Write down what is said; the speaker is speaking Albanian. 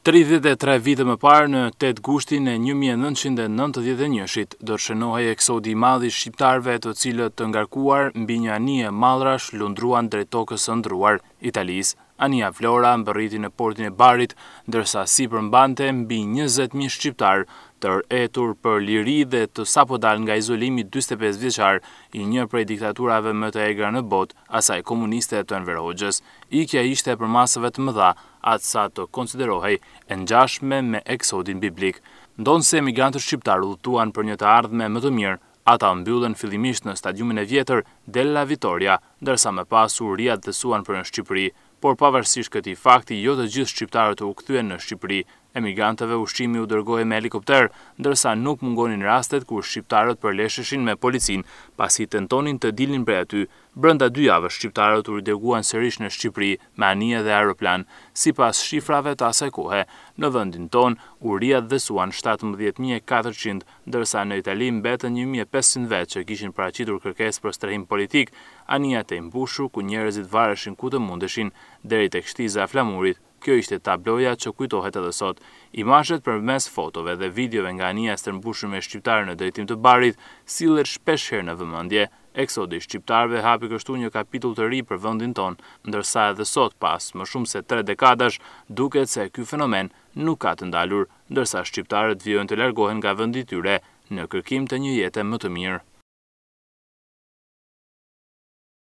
33 vite më parë në 8 Gushtin e 1991-shit, do të shënohej eksodi i madh i shqiptarëve të cilët të ngarkuar mbi një anije mallrash lundruan drejt tokës së ndruar Italisë. Anija Flora mbërriti në portin e barit, ndërsa sipër mbante mbi 20.000 shqiptar, tër etur për liri dhe të sapo dal nga izolimi 45 vjeçar i një prej diktaturave më të egra në botë, asaj komuniste të Enver Hoxhës. Ikja ishte për masave të mëdha, atësa të konsiderohej e ngjashme me eksodin biblik. Ndonse emigrantët shqiptar udhëtuan për një të ardhme më të mirë, ata mbyllën fillimisht në stadiumin e vjetër Della Vittoria, ndërsa më pas u riaktësuan për në Shqipëri. Por pavarësisht këtij fakti, jo të gjithë shqiptarët u kthyen në Shqipëri. Emigrantëve ushqimi u dërgohej me helikopter, ndërsa nuk mungonin rastet kur shqiptarët përlesheshin me policinë, pasi tentonin të dilnin prej aty. Brenda 2 javësh shqiptarët u ridërguan sërish në Shqipëri me anije dhe aeroplan. Sipas shifrave të asaj kohe, në vendin ton u riaktësuan 17.400, ndërsa në Itali mbetën 1.500 vet që kishin paraqitur kërkesë për strehim politik, anijat e mbushur ku njerëzit vareshin ku të mundeshin deri tek shtiza e flamurit. Kjo ishte tabloja që kujtohet edhe sot. Imazhet përmes fotove dhe videove nga anija e stërmbushur me shqiptarë në drejtim të barit sillet shpesh herë në vëmendje. Eksodi i shqiptarëve hapi kështu një kapitull të ri për vendin ton, ndërsa edhe sot pas më shumë se 3 dekadash duket se ky fenomen nuk ka të ndalur, ndërsa shqiptarët vijojnë të largohen nga vendi i tyre në kërkim të një jete më të mirë.